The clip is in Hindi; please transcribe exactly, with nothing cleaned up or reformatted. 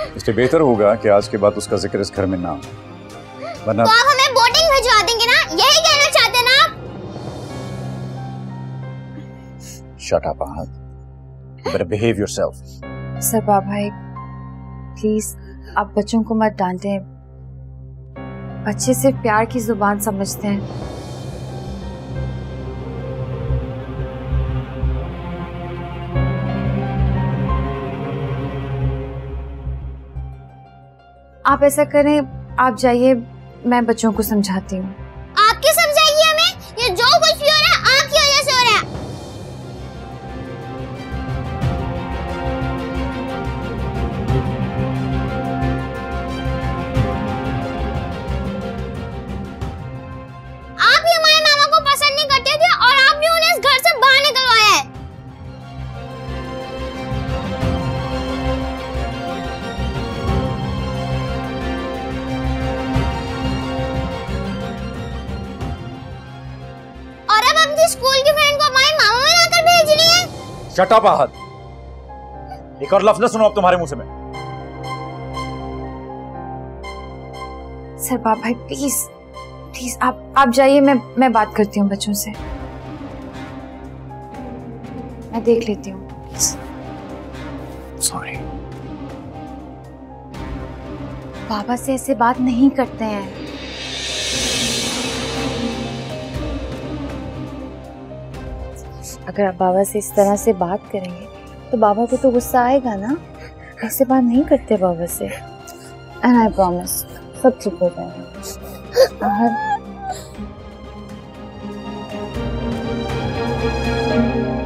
इसलिए बेहतर होगा कि आज के बाद उसका जिक्र इस घर में ना हो, वरना तो आप हमें बोटिंग भिजवा देंगे ना, यही कहना चाहते हैं ना आप? शट अप आहत, you better behave yourself. सरबा भाई प्लीज आप बच्चों को मत डांटें, बच्चे सिर्फ प्यार की जुबान समझते हैं। आप ऐसा करें, आप जाइए, मैं बच्चों को समझाती हूँ। आप क्यों समझाइए हमें? ये जो कुछ भी हो रहा है आपकी वजह से हो रहा है। आप ही हमारे मामा को पसंद नहीं करते थे और आपने उन्हें इस घर से बाहर निकलवाया है। स्कूल की फ्रेंड को हमारे मामा में लाकर भेज रही है। शट अप आहत, एक और लफ्ज न सुनो अब तुम्हारे मुंह से मैं। सरबा भाई प्लीज प्लीज आप आप जाइए, मैं मैं बात करती हूँ बच्चों से, मैं देख लेती हूँ। सॉरी। बाबा से ऐसे बात नहीं करते हैं। अगर आप बाबा से इस तरह से बात करेंगे तो बाबा को तो गुस्सा आएगा ना, ऐसे बात नहीं करते बाबा से। एंड आई प्रॉमिस सब ठीक हो जाएगा।